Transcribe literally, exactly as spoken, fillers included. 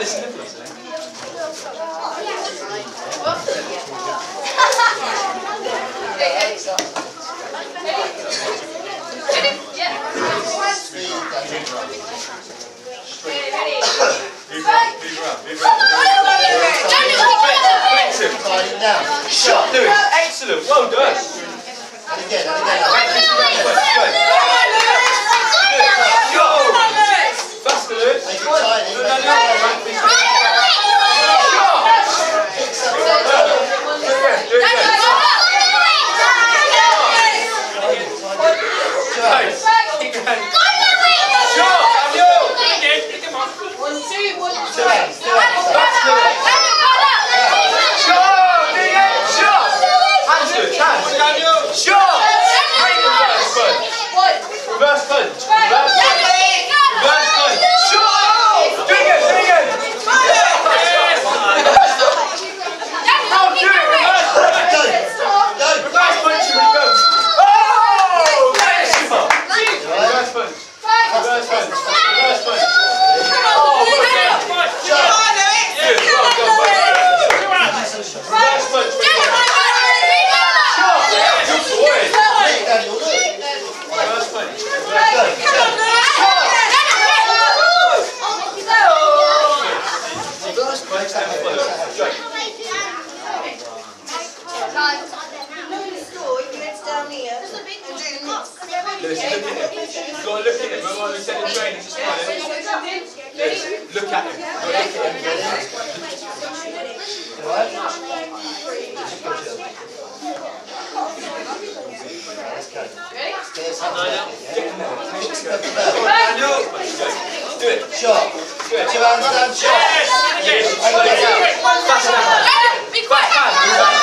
Shot, do it. Excellent, well done. Again, again. Faster, Lewis. Make it tiny. Reverse punch. Reverse punch. Reverse punch. Shot! Do it again. Do it again. No, do it. Reverse punch. Go. Go. Reverse punch when you go. Oh! Nice. Reverse punch. Reverse punch. Reverse punch. Oh, well done. Shot. Good. Well done. Reverse punch. Shot. Good boy. Reverse punch. Lewis, look at him. You've got to look at him. Remember we said in training, just try it. Lewis, look at him. Look at him. Do it. Shot. Do it. Two hands down, shot. Yes. Again. Faster. Back hand.